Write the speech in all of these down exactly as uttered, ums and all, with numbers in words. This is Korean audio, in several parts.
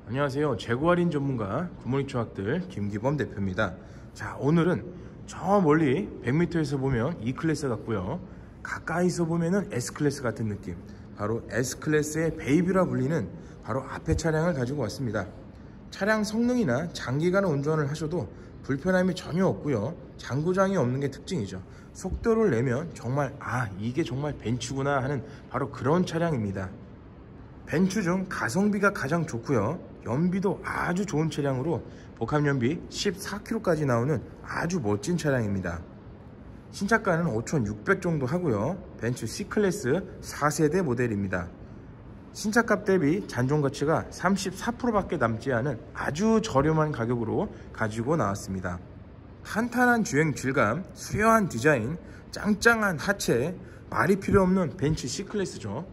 안녕하세요. 재고 할인 전문가 굿모닝 초학들 김기범 대표입니다. 자, 오늘은 저 멀리 백 미터에서 보면 E클래스 같고요, 가까이서 보면은 S클래스 같은 느낌, 바로 S클래스의 베이비라 불리는 바로 앞에 차량을 가지고 왔습니다. 차량 성능이나 장기간 운전을 하셔도 불편함이 전혀 없고요, 장고장이 없는 게 특징이죠. 속도를 내면 정말 아 이게 정말 벤츠구나 하는 바로 그런 차량입니다. 벤츠 중 가성비가 가장 좋고요, 연비도 아주 좋은 차량으로 복합연비 십사 킬로미터까지 나오는 아주 멋진 차량입니다. 신차가는 오천육백 정도 하고요, 벤츠 C클래스 사 세대 모델입니다. 신차값 대비 잔존가치가 삼십사 퍼센트 밖에 남지 않은 아주 저렴한 가격으로 가지고 나왔습니다. 탄탄한 주행 질감, 수려한 디자인, 짱짱한 하체, 말이 필요 없는 벤츠 C클래스죠.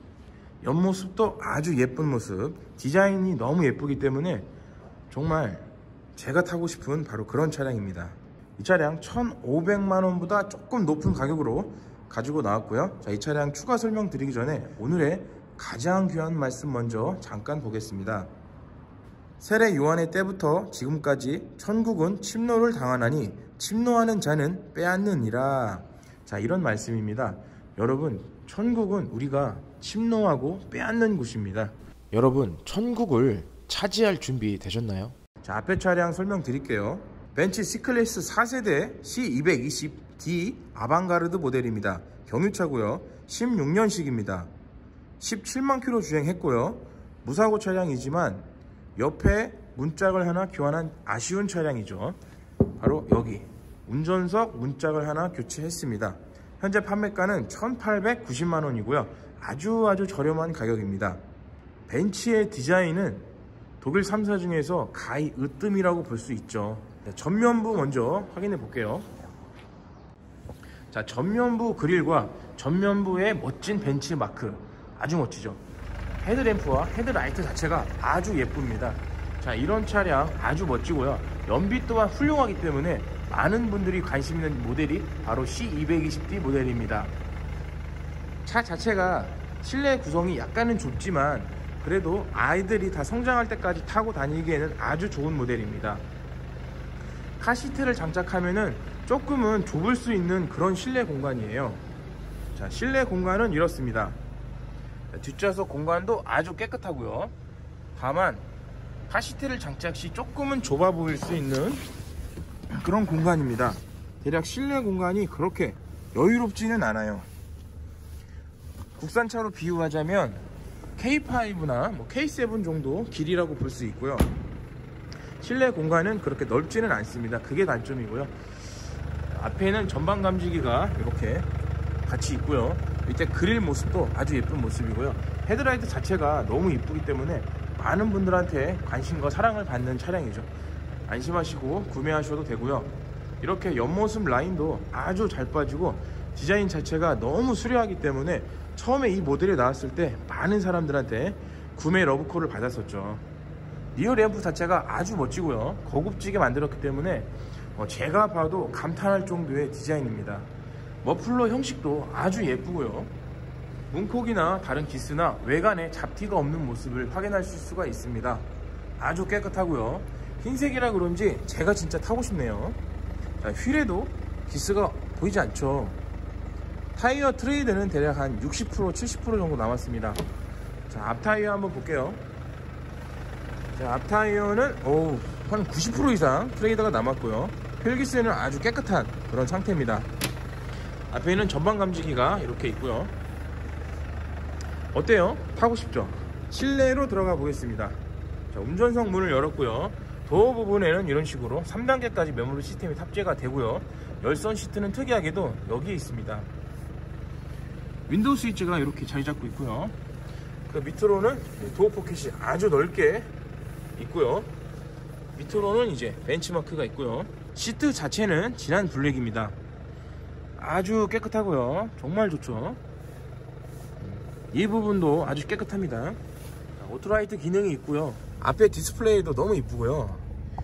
옆모습도 아주 예쁜 모습, 디자인이 너무 예쁘기 때문에 정말 제가 타고 싶은 바로 그런 차량입니다. 이 차량 천오백만 원보다 조금 높은 가격으로 가지고 나왔고요. 자, 이 차량 추가 설명 드리기 전에 오늘의 가장 귀한 말씀 먼저 잠깐 보겠습니다. 세례 요한의 때부터 지금까지 천국은 침노를 당하나니 침노하는 자는 빼앗느니라. 자, 이런 말씀입니다. 여러분, 천국은 우리가 침노하고 빼앗는 곳입니다. 여러분, 천국을 차지할 준비 되셨나요? 자, 앞에 차량 설명 드릴게요. 벤츠 C클래스 사 세대 씨 이백이십 디 아방가르드 모델입니다. 경유차고요, 십육 년식입니다. 십칠만 킬로미터 주행했고요, 무사고 차량이지만 옆에 문짝을 하나 교환한 아쉬운 차량이죠. 바로 여기 운전석 문짝을 하나 교체했습니다. 현재 판매가는 천팔백구십만 원이고요 아주 아주 저렴한 가격입니다. 벤츠의 디자인은 독일 삼 사 중에서 가히 으뜸이라고 볼 수 있죠. 전면부 먼저 확인해 볼게요. 자, 전면부 그릴과 전면부의 멋진 벤츠 마크 아주 멋지죠. 헤드램프와 헤드라이트 자체가 아주 예쁩니다. 자, 이런 차량 아주 멋지고요, 연비 또한 훌륭하기 때문에 많은 분들이 관심 있는 모델이 바로 씨 이백이십 디 모델입니다. 차 자체가 실내 구성이 약간은 좁지만 그래도 아이들이 다 성장할 때까지 타고 다니기에는 아주 좋은 모델입니다. 카시트를 장착하면은 조금은 좁을 수 있는 그런 실내 공간이에요. 자, 실내 공간은 이렇습니다. 자, 뒷좌석 공간도 아주 깨끗하고요, 다만 카시트를 장착 시 조금은 좁아 보일 수 있는 그런 공간입니다. 대략 실내 공간이 그렇게 여유롭지는 않아요. 국산차로 비유하자면 케이 파이브나 뭐 케이 세븐 정도 길이라고 볼 수 있고요, 실내 공간은 그렇게 넓지는 않습니다. 그게 단점이고요. 앞에는 전방 감지기가 이렇게 같이 있고요, 밑에 그릴 모습도 아주 예쁜 모습이고요, 헤드라이트 자체가 너무 이쁘기 때문에 많은 분들한테 관심과 사랑을 받는 차량이죠. 안심하시고 구매하셔도 되고요. 이렇게 옆모습 라인도 아주 잘 빠지고 디자인 자체가 너무 수려하기 때문에 처음에 이 모델이 나왔을 때 많은 사람들한테 구매 러브콜을 받았었죠. 리어 램프 자체가 아주 멋지고요, 고급지게 만들었기 때문에 제가 봐도 감탄할 정도의 디자인입니다. 머플러 형식도 아주 예쁘고요, 문콕이나 다른 기스나 외관에 잡티가 없는 모습을 확인하실 수가 있습니다. 아주 깨끗하고요, 흰색이라 그런지 제가 진짜 타고 싶네요. 자, 휠에도 기스가 보이지 않죠. 타이어 트레이드는 대략 한 육십 퍼센트 칠십 퍼센트 정도 남았습니다. 자, 앞 타이어 한번 볼게요. 자, 앞 타이어는 오, 한 구십 퍼센트 이상 트레이드가 남았고요, 휠기스는 아주 깨끗한 그런 상태입니다. 앞에는 전방 감지기가 이렇게 있고요. 어때요? 타고 싶죠? 실내로 들어가 보겠습니다. 자, 운전석 문을 열었고요, 도어 부분에는 이런 식으로 삼 단계까지 메모리 시스템이 탑재가 되고요, 열선 시트는 특이하게도 여기에 있습니다. 윈도우 스위치가 이렇게 자리 잡고 있고요, 그 밑으로는 도어 포켓이 아주 넓게 있고요, 밑으로는 이제 벤치마크가 있고요, 시트 자체는 진한 블랙입니다. 아주 깨끗하고요, 정말 좋죠. 이 부분도 아주 깨끗합니다. 오토라이트 기능이 있고요, 앞에 디스플레이도 너무 이쁘고요,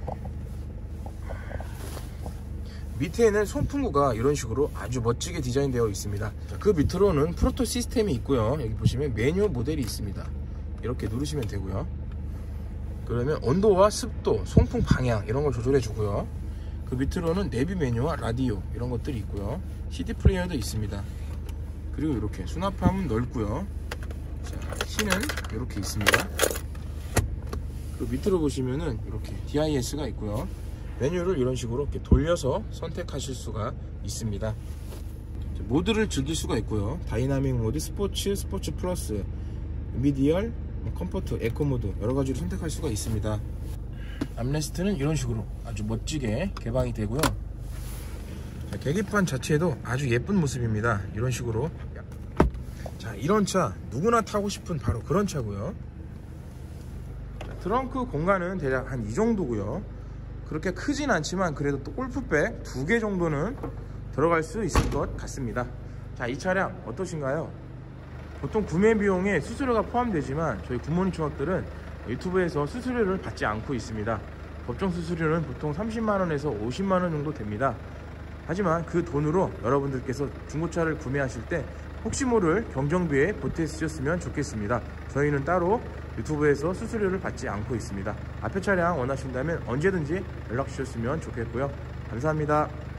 밑에는 송풍구가 이런 식으로 아주 멋지게 디자인되어 있습니다. 그 밑으로는 프로토 시스템이 있고요, 여기 보시면 메뉴 모델이 있습니다. 이렇게 누르시면 되고요, 그러면 온도와 습도, 송풍 방향 이런 걸 조절해 주고요. 그 밑으로는 내비 메뉴와 라디오 이런 것들이 있고요. 씨디 플레이어도 있습니다. 그리고 이렇게 수납함은 넓고요. 자, 키는 이렇게 있습니다. 그 밑으로 보시면은 이렇게 디아이에스가 있고요. 메뉴를 이런 식으로 이렇게 돌려서 선택하실 수가 있습니다. 모드를 즐길 수가 있고요. 다이나믹 모드, 스포츠, 스포츠 플러스, 미디얼, 컴포트, 에코 모드 여러 가지로 선택할 수가 있습니다. 암레스트는 이런 식으로 아주 멋지게 개방이 되고요. 자, 계기판 자체도 아주 예쁜 모습입니다. 이런 식으로. 자, 이런 차 누구나 타고 싶은 바로 그런 차고요. 자, 트렁크 공간은 대략 한 이 정도고요. 그렇게 크진 않지만 그래도 또 골프백 두 개 정도는 들어갈 수 있을 것 같습니다. 자, 이 차량 어떠신가요? 보통 구매 비용에 수수료가 포함되지만 저희 굿모닝 총학들은 유튜브에서 수수료를 받지 않고 있습니다. 법정 수수료는 보통 삼십만 원에서 오십만 원 정도 됩니다. 하지만 그 돈으로 여러분들께서 중고차를 구매하실 때 혹시 모를 경정비에 보태주셨으면 좋겠습니다. 저희는 따로 유튜브에서 수수료를 받지 않고 있습니다. 앞에 차량 원하신다면 언제든지 연락 주셨으면 좋겠고요. 감사합니다.